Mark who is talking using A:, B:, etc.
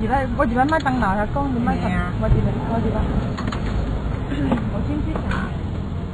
A: 我这边麦当劳，他讲你麦当，我这边，我先去讲。